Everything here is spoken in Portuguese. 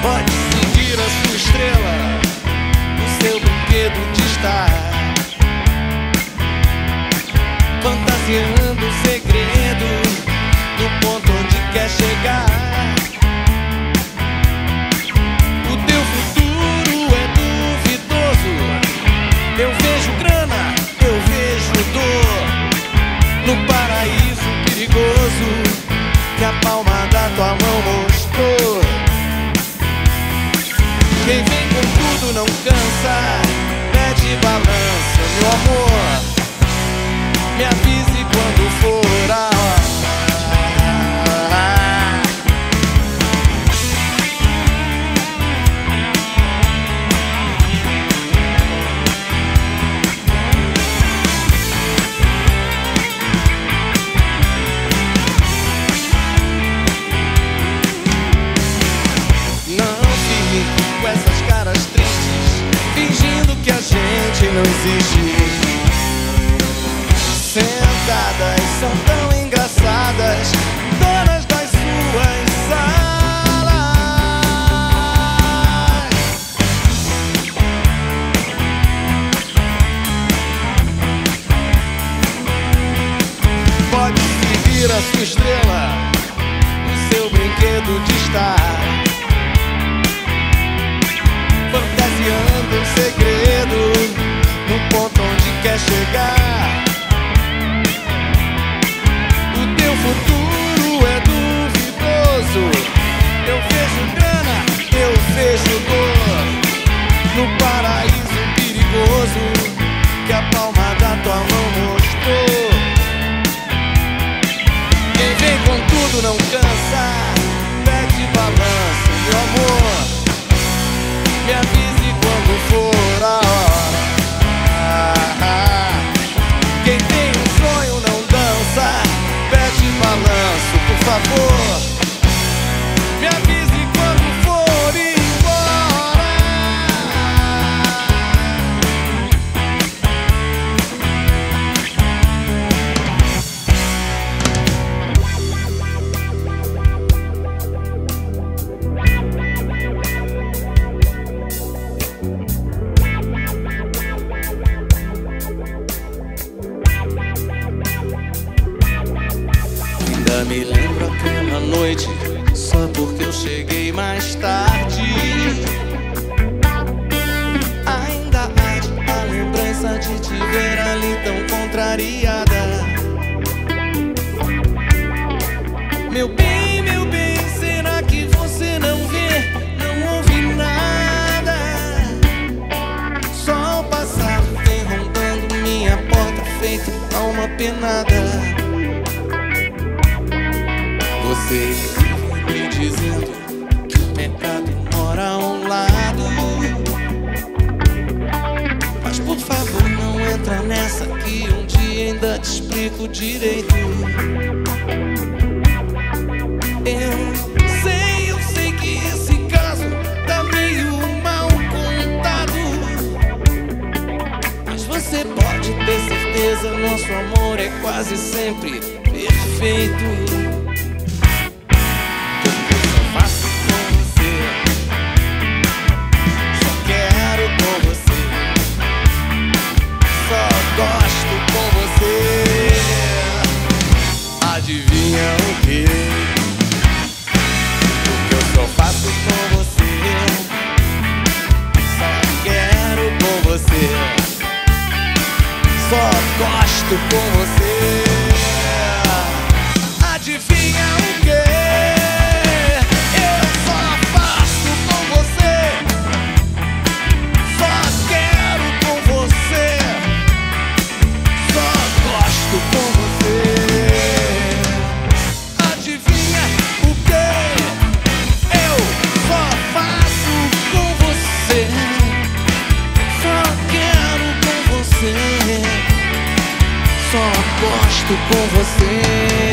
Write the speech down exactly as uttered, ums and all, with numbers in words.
Pode seguir a sua estrela, o seu brinquedo de estar fantasiando um segredo no ponto onde quer chegar. O teu futuro é duvidoso. Eu vejo grana, eu vejo dor no paraíso perigoso que a palma da tua mão mostrou. Quem vem com tudo não cansa. Bete Balanço, meu amor, me avise quando for a hora. Não fique com essas caras tristes, fingindo que a gente não existe. Sentadas são tão engraçadas, donas das suas salas. Pode seguir a sua estrela, o seu brinquedo de estar fantasiando um segredo no ponto onde quer chegar. O teu futuro é duvidoso. Eu vejo grana, eu vejo dor no paraíso perigoso que a palma da tua mão mostrou. Quem vem com tudo não cansa. Bete Balanço, meu amor, me avise quando for a hora. Quem tem um sonho não dança. Bete Balanço, por favor, me avise quando for embora. Ainda me lembro aquela noite, só porque eu cheguei mais tarde. Ainda arde a lembrança de te ver ali tão contrariada. Meu bem, meu bem, será que você não vê, não ouve nada? Só o passado vem rondando minha porta, feito a uma penada. Você me dizendo que o pecado mora ao lado, mas por favor não entra nessa que um dia ainda te explico direito. Eu sei, eu sei que esse caso tá meio mal contado, mas você pode ter certeza, nosso amor é quase sempre perfeito. Gosto com você. Adivinha o que? O que eu só faço com você. Só quero com você. Só gosto com você. Adivinha o que? Eu só faço com você. Só quero com você. Gosto com você. Adivinha o que? Eu só faço com você. Só quero com você. Só gosto com você.